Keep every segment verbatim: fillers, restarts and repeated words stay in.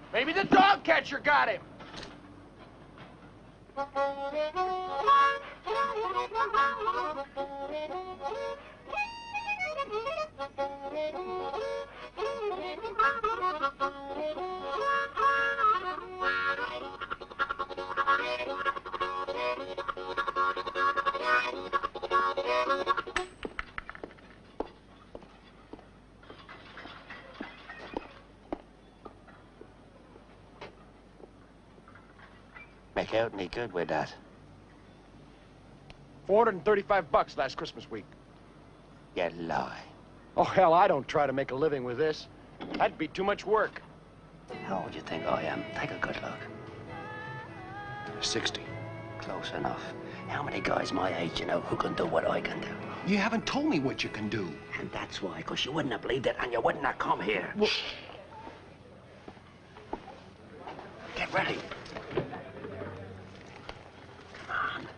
Maybe the dog catcher got him. Make out any good with that? four hundred thirty-five bucks last Christmas week. You lie. Oh, hell, I don't try to make a living with this. That'd be too much work. How old do you think I am? Take a good look. sixty. Close enough. How many guys my age you know who can do what I can do? You haven't told me what you can do. And that's why, because you wouldn't have believed it and you wouldn't have come here. Well, get ready. Come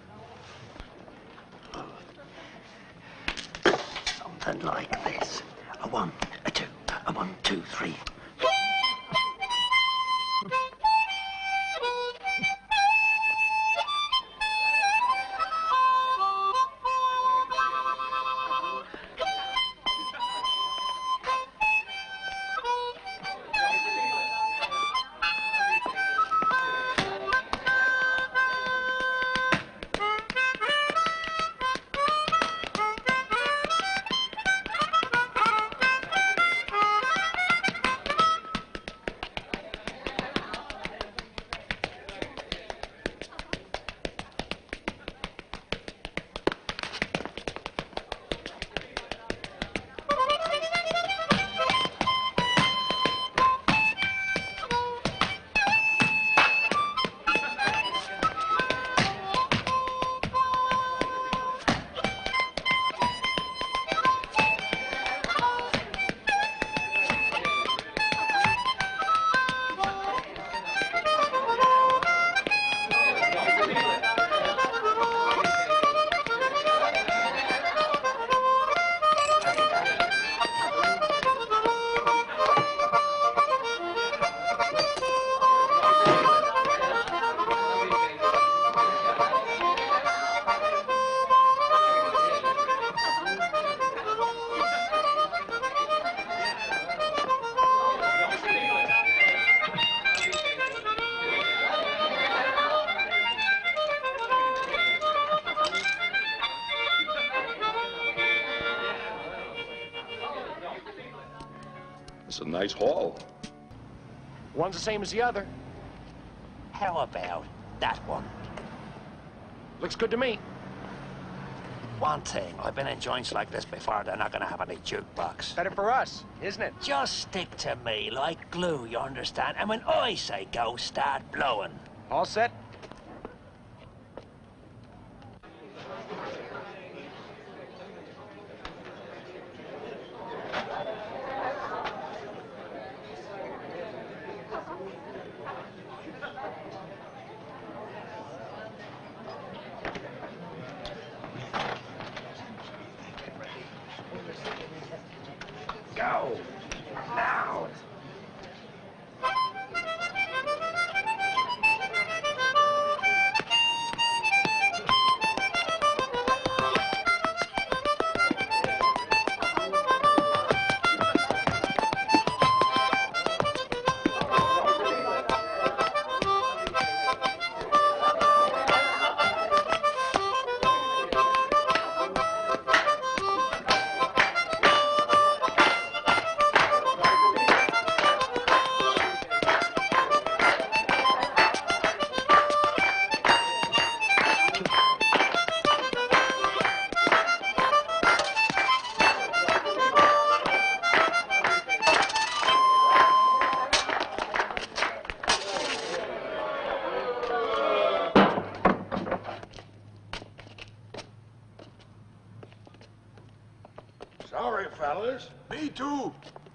on. Something like this. A one, a two, a one, two, three. It's a nice hall. one's the same as the other. How about that one? Looks good to me. One thing, I've been in joints like this before, they're not gonna have any jukebox. Better for us, isn't it? Just stick to me like glue, you understand? And when I say go, start blowing. All set? Go! Now! Sorry, fellas. Me too.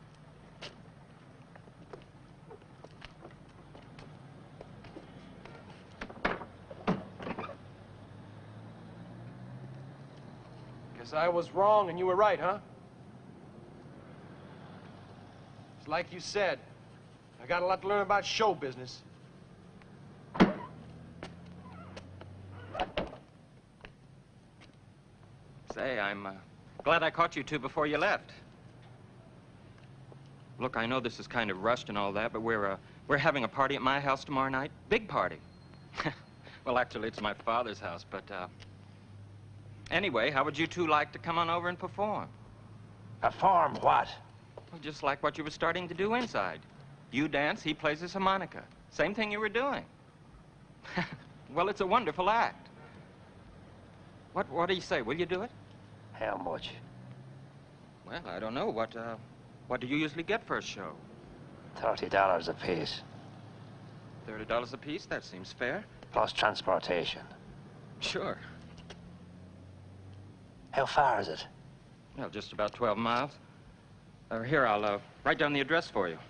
Guess I was wrong and you were right, huh? It's like you said. I got a lot to learn about show business. Say, I'm uh, glad I caught you two before you left. Look, I know this is kind of rushed and all that, but we're, uh, we're having a party at my house tomorrow night. Big party. Well, actually, it's my father's house, but, uh... Anyway, how would you two like to come on over and perform? Perform what? Well, just like what you were starting to do inside. You dance, he plays his harmonica. Same thing you were doing. Well, it's a wonderful act. What, what do you say? Will you do it? How much? Well, I don't know. What, uh, what do you usually get for a show? Thirty dollars a piece. Thirty dollars a piece? That seems fair. Plus transportation. Sure. How far is it? Well, just about twelve miles. Uh, here, I'll uh, write down the address for you.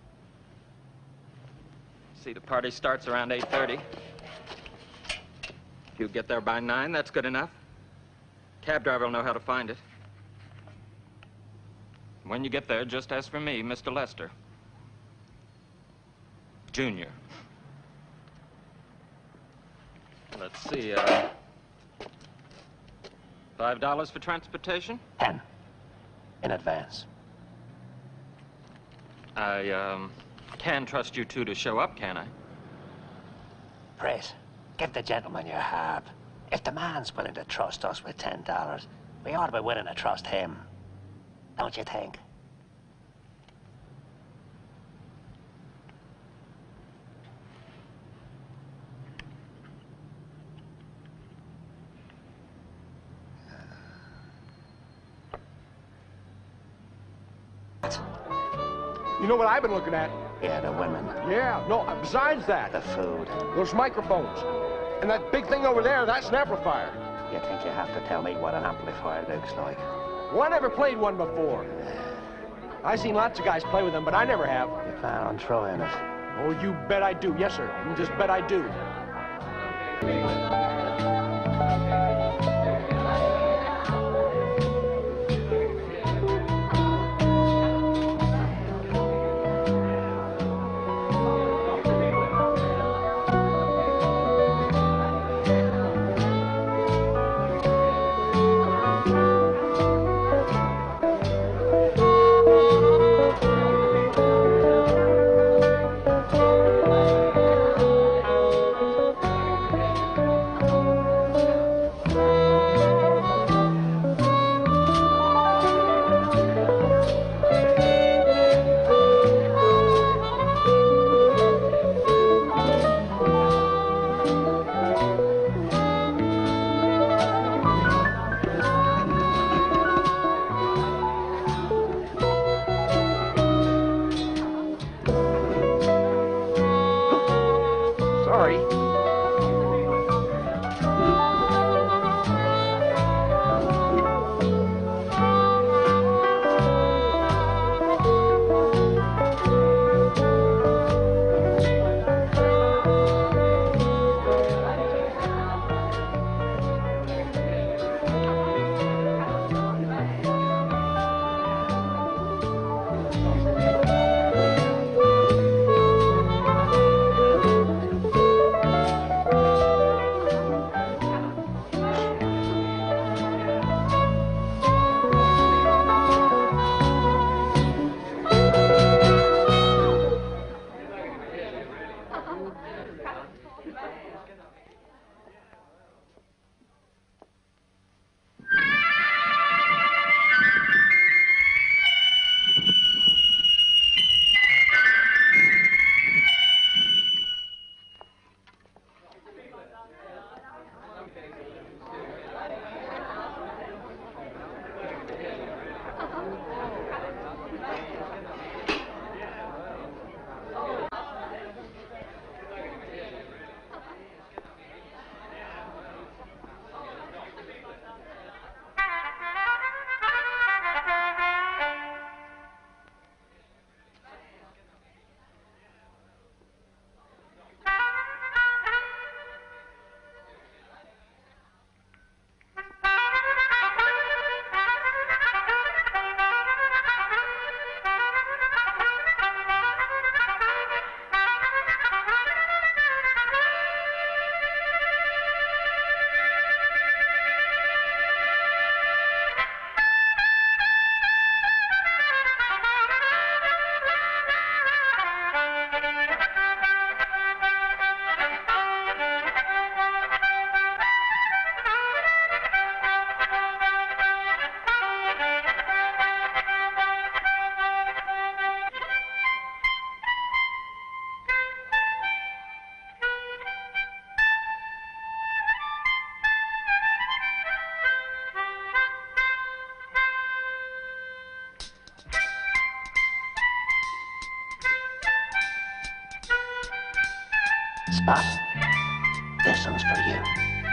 See, the party starts around eight thirty. If you get there by nine, that's good enough. Cab driver will know how to find it. When you get there, just ask for me, Mister Lester. Junior. Let's see, uh... Five dollars for transportation? Ten. In advance. I, um, can trust you two to show up, can I? Brett, give the gentleman your harp. If the man's willing to trust us with ten dollars, we ought to be willing to trust him. Don't you think? You know what I've been looking at? Yeah, the women. Yeah, no, uh, besides that, The food. those microphones. And that big thing over there, that's an amplifier. You think you have to tell me what an amplifier looks like? Well, I never played one before. I've seen lots of guys play with them, but I never have. You plan on trying it? Oh, you bet I do. Yes, sir. You just bet I do. Spot, this one's for you.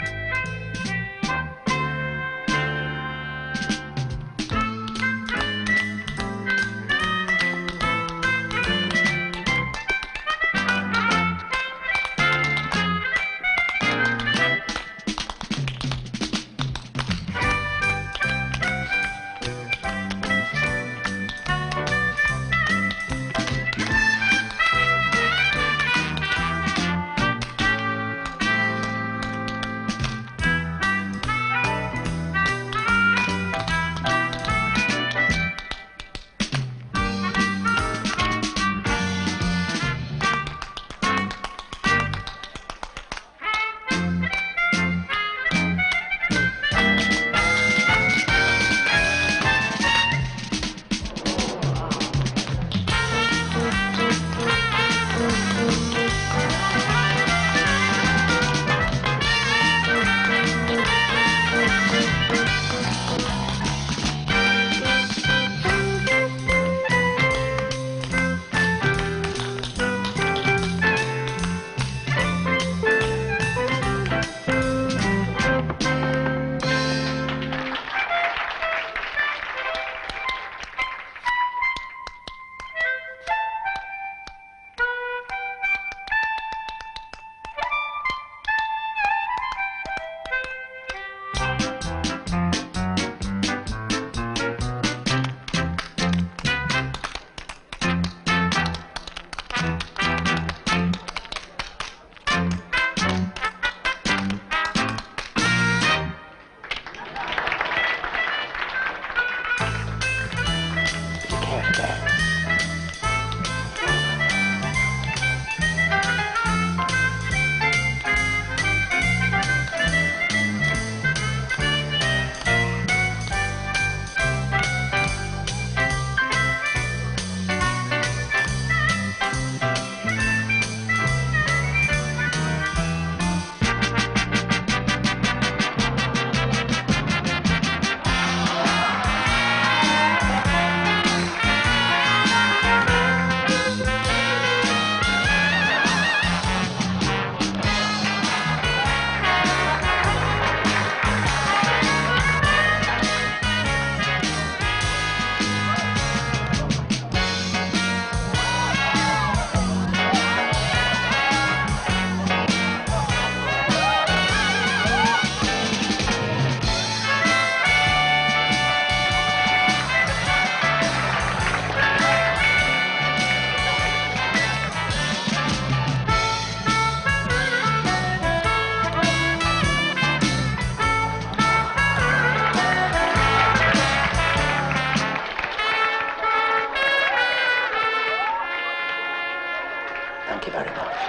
Thank you very much.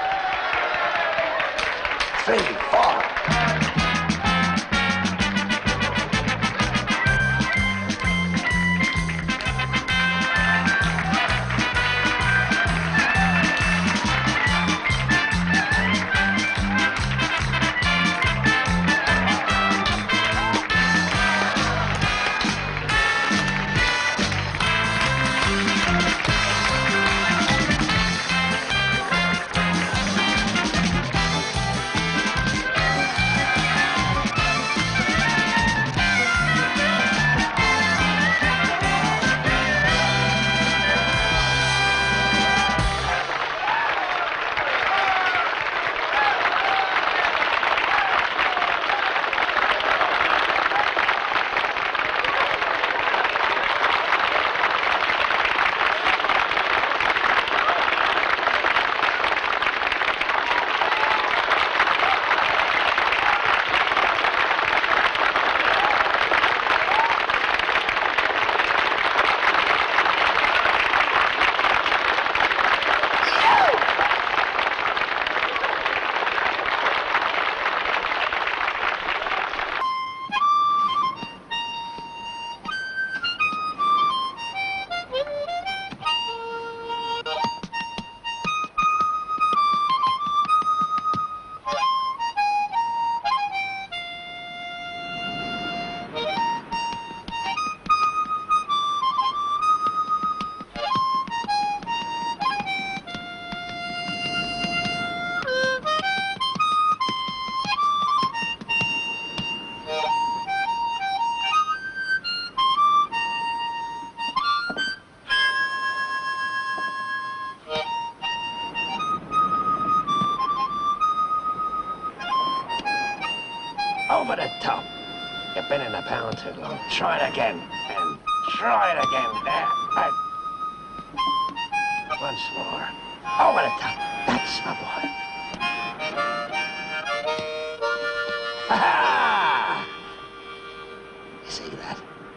Three, four. Over the top. You've been in the pound too long. Try it again. And try it again. There. Right. Once more. Over the top. That's my boy. Ha-ha! You see that?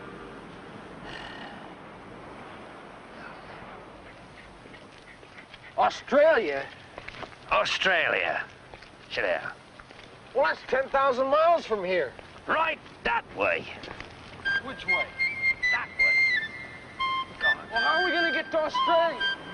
Australia? Australia. Sit down. Well, that's ten thousand miles from here. Right that way. Which way? That way. Go on. Well, how are we going to get to Australia?